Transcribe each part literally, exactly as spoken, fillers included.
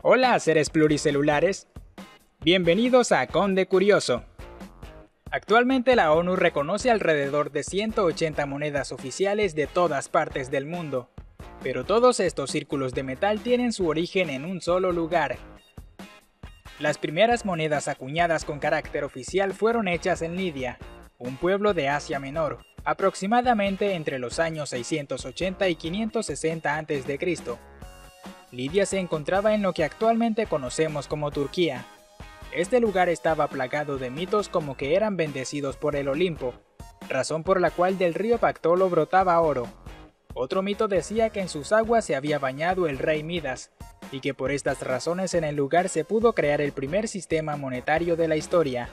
Hola, seres pluricelulares. Bienvenidos a Conde Curioso. Actualmente la ONU reconoce alrededor de ciento ochenta monedas oficiales de todas partes del mundo, pero todos estos círculos de metal tienen su origen en un solo lugar. Las primeras monedas acuñadas con carácter oficial fueron hechas en Lidia, un pueblo de Asia Menor, aproximadamente entre los años seiscientos ochenta y quinientos sesenta antes de Cristo Lidia se encontraba en lo que actualmente conocemos como Turquía. Este lugar estaba plagado de mitos como que eran bendecidos por el Olimpo, razón por la cual del río Pactolo brotaba oro. Otro mito decía que en sus aguas se había bañado el rey Midas, y que por estas razones en el lugar se pudo crear el primer sistema monetario de la historia.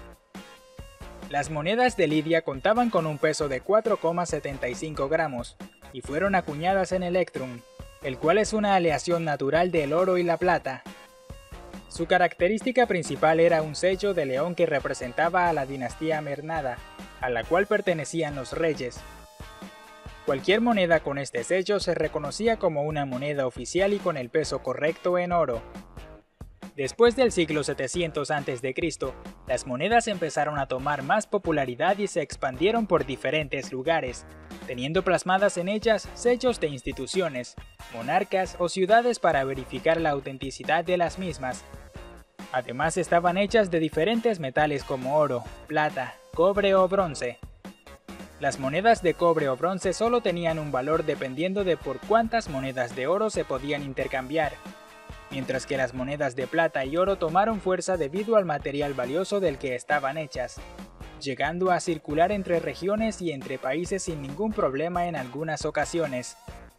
Las monedas de Lidia contaban con un peso de cuatro coma setenta y cinco gramos, y fueron acuñadas en Electrum, el cual es una aleación natural del oro y la plata. Su característica principal era un sello de león que representaba a la dinastía Mernada, a la cual pertenecían los reyes. Cualquier moneda con este sello se reconocía como una moneda oficial y con el peso correcto en oro. Después del siglo setecientos antes de Cristo, las monedas empezaron a tomar más popularidad y se expandieron por diferentes lugares, teniendo plasmadas en ellas sellos de instituciones, monarcas o ciudades para verificar la autenticidad de las mismas. Además estaban hechas de diferentes metales como oro, plata, cobre o bronce. Las monedas de cobre o bronce solo tenían un valor dependiendo de por cuántas monedas de oro se podían intercambiar, mientras que las monedas de plata y oro tomaron fuerza debido al material valioso del que estaban hechas, llegando a circular entre regiones y entre países sin ningún problema en algunas ocasiones.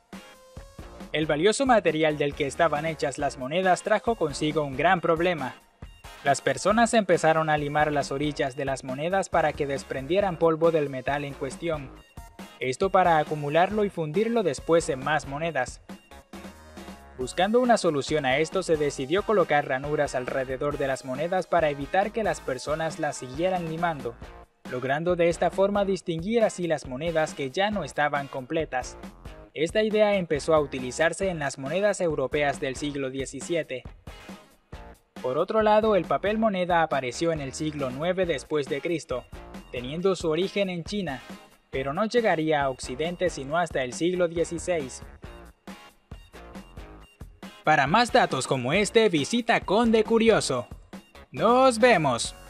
El valioso material del que estaban hechas las monedas trajo consigo un gran problema. Las personas empezaron a limar las orillas de las monedas para que desprendieran polvo del metal en cuestión, esto para acumularlo y fundirlo después en más monedas. Buscando una solución a esto, se decidió colocar ranuras alrededor de las monedas para evitar que las personas las siguieran limando, logrando de esta forma distinguir así las monedas que ya no estaban completas. Esta idea empezó a utilizarse en las monedas europeas del siglo diecisiete. Por otro lado, el papel moneda apareció en el siglo nueve después de Cristo, teniendo su origen en China, pero no llegaría a Occidente sino hasta el siglo dieciséis. Para más datos como este, visita Conde Curioso. ¡Nos vemos!